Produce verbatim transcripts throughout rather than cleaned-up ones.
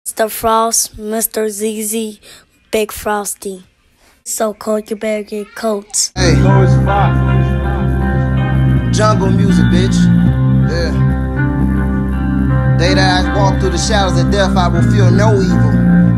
Mister Frost, Mister Z Z, Big Frosty. So cold, you better get coats. Hey, jungle music, bitch. Yeah. They that I walk through the shadows of death, I will feel no evil.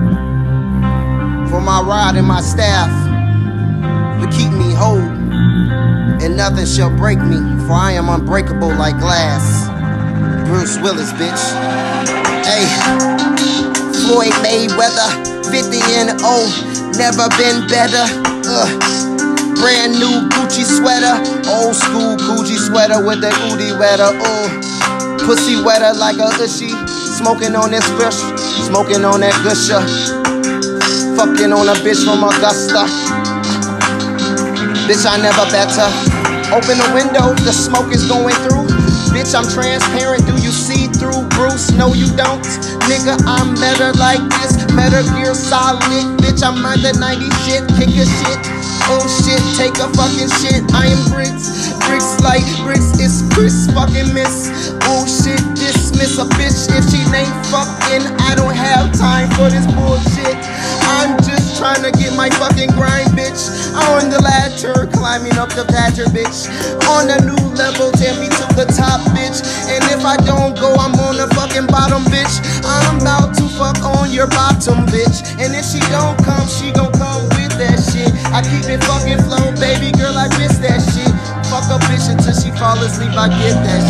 For my rod and my staff will keep me whole, and nothing shall break me, for I am unbreakable like glass. Bruce Willis, bitch. Hey, Floyd Mayweather, fifty and oh, never been better. Uh, brand new Gucci sweater, old school Gucci sweater with the booty wetter. Uh, pussy wetter like a ushy, smoking on this fish, smoking on that gusher, fucking on a bitch from Augusta. Bitch, I never better. Open the window, the smoke is going through. Bitch, I'm transparent, do you see through? Bruce, no you don't. Nigga, I'm better like this. Metal Gear Solid, bitch, I'm under ninety shit. Kick a shit, oh shit, take a fucking shit. I am bricks, bricks like bricks, it's Chris fucking miss. Oh shit, dismiss a bitch if she ain't fucking. I don't have time for this bullshit. I'm just trying to get my fucking grind, bitch. On the ladder, climbing up the ladder, bitch. On a new level, take me to the top, bitch. And if I don't go, I'm on the fucking bottom, bitch. I'm about to fuck on your bottom, bitch. And if she don't come, she gon' come with that shit. I keep it fucking flow, baby girl, I miss that shit. Fuck a bitch until she fall asleep, I get that shit.